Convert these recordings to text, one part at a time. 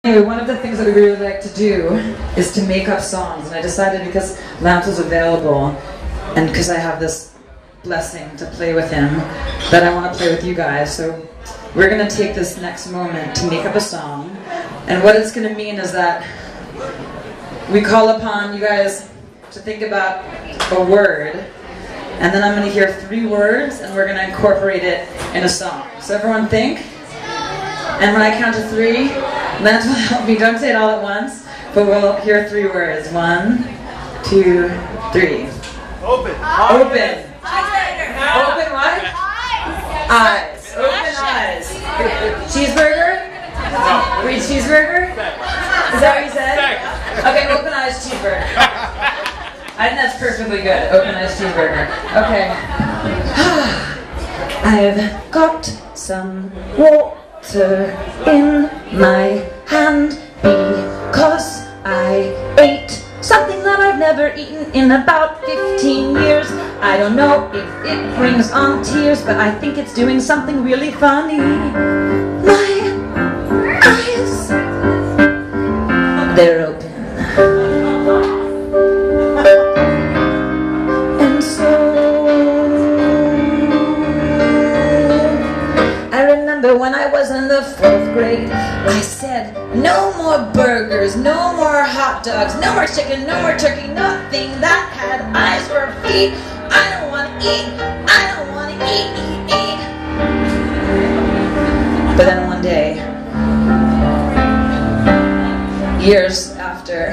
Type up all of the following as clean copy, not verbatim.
Anyway, one of the things that we really like to do is to make up songs, and I decided because Lance was available and because I have this blessing to play with him that I want to play with you guys. So we're going to take this next moment to make up a song, and what it's going to mean is that we call upon you guys to think about a word, and then I'm going to hear 3 words and we're going to incorporate it in a song. So everyone think, and when I count to 3, Lance will help me. Don't say it all at once, but we'll hear 3 words. 1, 2, 3. Open. Open. Open what? Eyes. Open eyes. Cheeseburger? Wait, cheeseburger? Is that what you said? Okay, open eyes cheeseburger. I think that's perfectly good. Open eyes cheeseburger. Okay. I've got some water in my hand because I ate something that I've never eaten in about 15 years. I don't know if it brings on tears, but I think it's doing something really funny. My eyes, they're open. And so I remember when I was in the 4th grade, I said, no more burgers, no more hot dogs, no more chicken, no more turkey, nothing that had eyes for feet. I don't want to eat, I don't want to eat. But then one day, years after,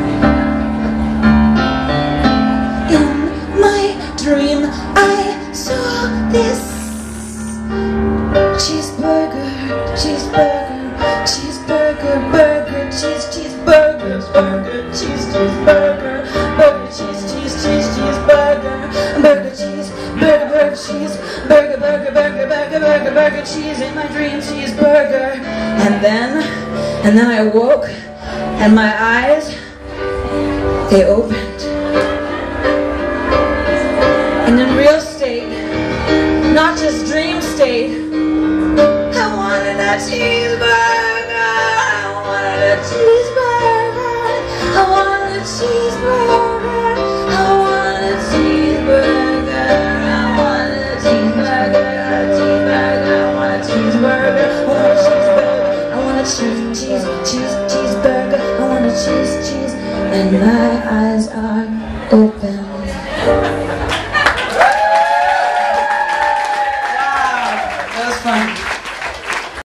in my dream I saw this cheeseburger, cheeseburger, cheeseburger, burger, cheeseburger, burger, cheeseburger, burger, cheeseburger, burger, cheese, burger, cheese, burger, burger, cheese, in my dream, cheeseburger. And then I woke, and my eyes, they opened. And in real state, not just dream state, I wanted a cheeseburger, I wanted a cheeseburger, I wanted a cheeseburger, I wanted a cheeseburger, I wanted a cheeseburger, I want a cheeseburger, I want a cheeseburger, I want a cheeseburger, I want a cheese, and my eyes are open.